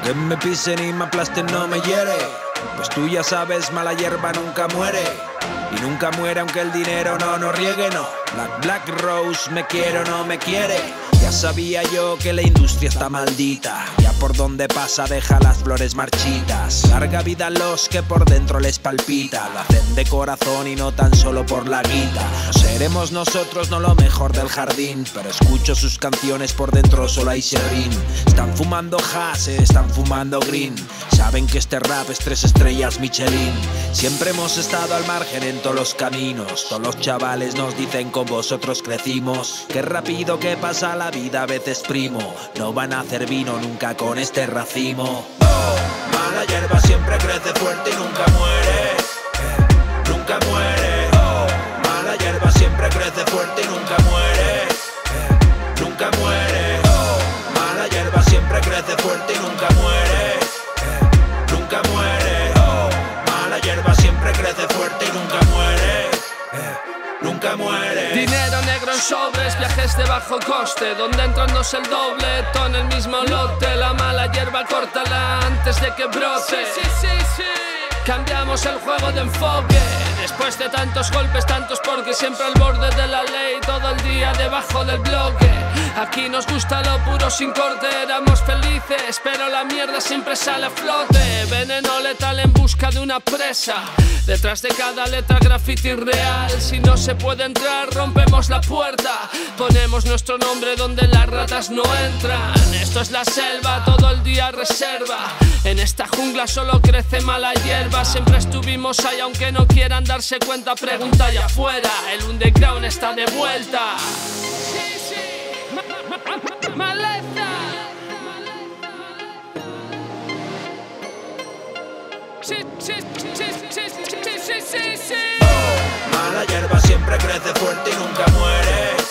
aunque me pisen y me aplasten no me hiere. Pues tú ya sabes, mala hierba nunca muere. Y nunca muere aunque el dinero no nos riegue, no. Black Rose, me quiere o no me quiere. Ya sabía yo que la industria está maldita. Ya por donde pasa deja las flores marchitas. Larga vida a los que por dentro les palpita. Lo hacen de corazón y no tan solo por la guita. Seremos nosotros no lo mejor del jardín, pero escucho sus canciones, por dentro solo hay serrín. Están fumando hash, están fumando green. Saben que este rap es 3 estrellas Michelin. Siempre hemos estado al margen en todos los caminos. Todos los chavales nos dicen con vosotros crecimos. Qué rápido que pasa la vida, a veces primo. No van a hacer vino nunca con este racimo. Oh, mala hierba siempre crece fuerte y nunca muere. Nunca muere. Oh, mala hierba siempre crece fuerte y nunca muere. Nunca muere. Oh, mala hierba siempre crece fuerte y nunca muere. Nunca muere. Oh, mala hierba siempre crece fuerte y nunca muere. Nunca muere. Dinero negro en sobres, viajes de bajo coste, donde entrarnos el doble, todo en el mismo lote. La mala hierba córtala antes de que brote. Sí. Cambiamos el juego de enfoque. Después de tantos golpes, tantos porque siempre al borde de la ley, todo el día debajo del bloque. Aquí nos gusta lo puro sin corte, éramos felices, pero la mierda siempre sale a flote. Veneno letal en busca de una presa. Detrás de cada letra graffiti real. Si no se puede entrar, rompemos la puerta. Ponemos nuestro nombre donde las ratas no entran. Esto es la selva, todo el día reserva. En esta jungla solo crece mala hierba. Siempre estuvimos ahí aunque no quieran darse cuenta. Pregunta allá afuera, el underground está de vuelta. Maleza. Sí. Oh, mala hierba siempre crece fuerte y nunca muere.